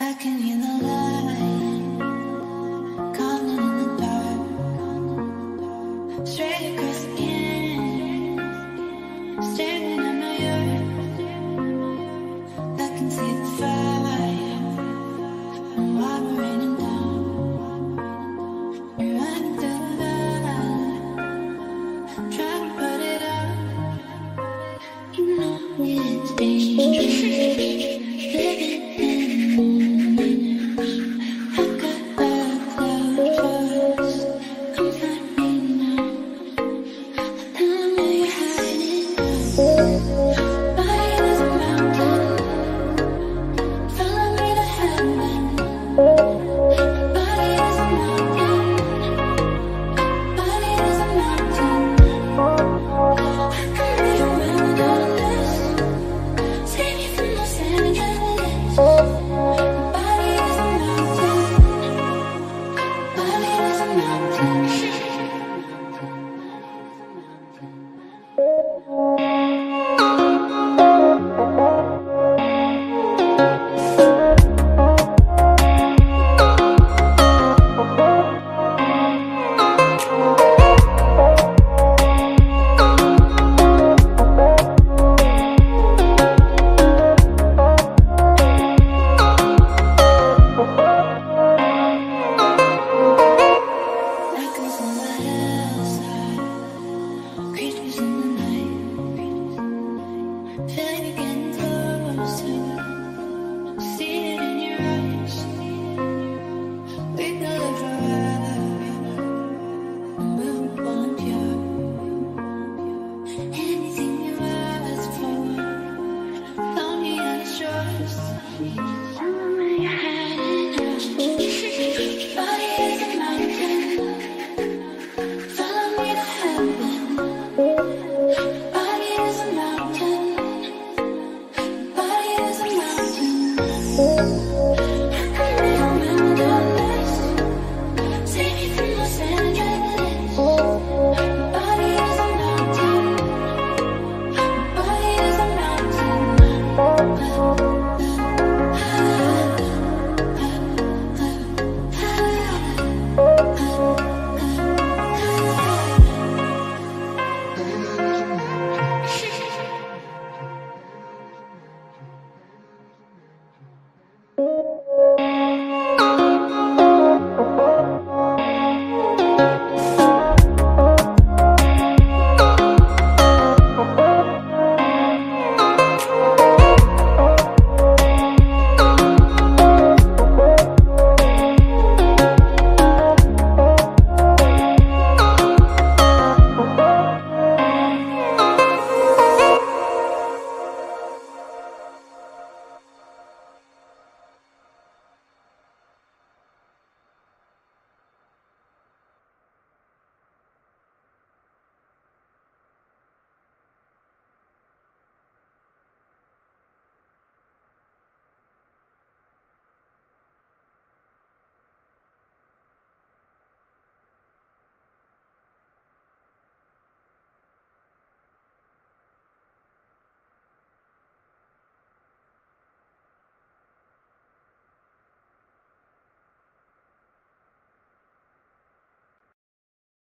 I can hear the light calling in the dark, straight across again, staring at my earth. I can see the fire and water raining down. You're running through the night, trying to put it out. You know it's dangerous. Body is a mountain.